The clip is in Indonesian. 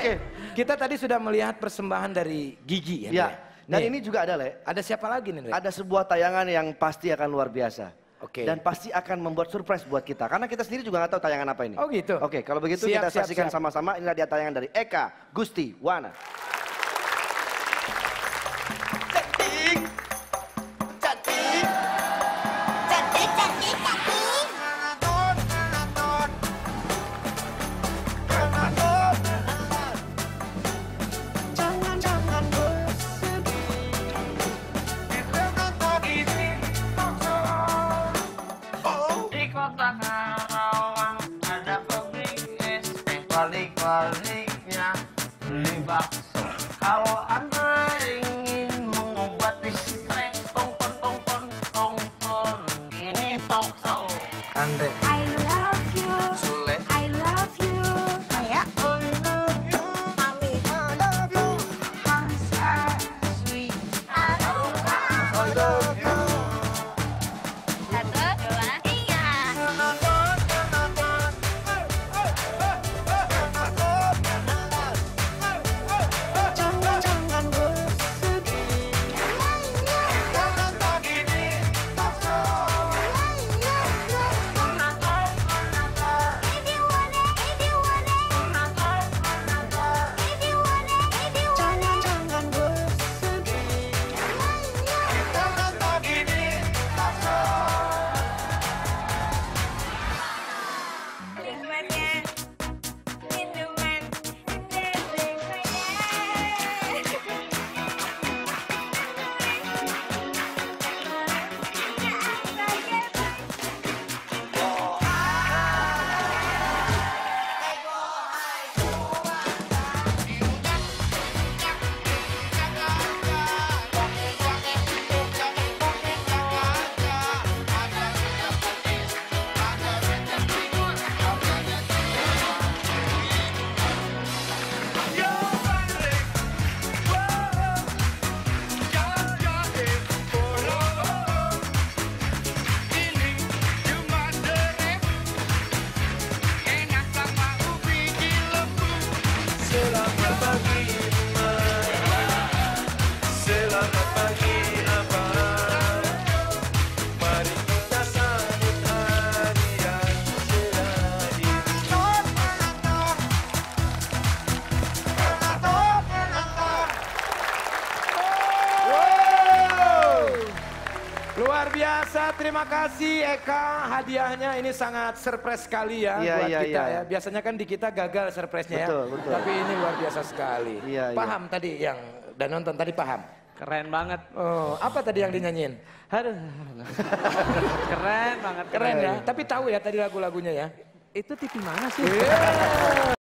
Oke. Kita tadi sudah melihat persembahan dari Gigi ya. Ya. Dan Nih, ini juga ada, Le. ada siapa lagi nih, Le? Ada sebuah tayangan yang pasti akan luar biasa. Oke. Dan pasti akan membuat surprise buat kita. Karena kita sendiri juga nggak tahu tayangan apa ini. Oh gitu. Oke, kalau begitu Siap, kita siap, saksikan siap. sama-sama. Inilah dia tayangan dari Eka Gusti Wana. Cantik, cantik, cantik, cantik, cantik. Jangan Di kota Karawang ada pabrik es teh, balik-baliknya beli bakso. Kalau Anda ingin mengobati stres, tongkon, ini tokso. Andre, I love you, Sule, I love you. Kayak I love you, Mami I love you. Hansa, sweet, I love you. Satu, dua, tiga. Jangan bersedih. Jangan bersedih. Minuman, Selamat pagi Emak, selamat pagi Abang. Mari kita sambut hari yang cerah ini. Wow. Luar biasa, terima kasih Eka. Hadiahnya ini sangat surprise sekali ya Iya, buat iya, kita iya. ya. Biasanya kan di kita gagal surprise-nya ya. Betul, betul. Tapi ini luar biasa sekali. Iya, iya. Paham tadi yang dan nonton tadi paham? keren banget. Oh, apa tadi yang dinyanyiin? Aduh, keren banget. Keren ya. Tapi tahu ya tadi lagu-lagunya ya. Itu TV mana sih?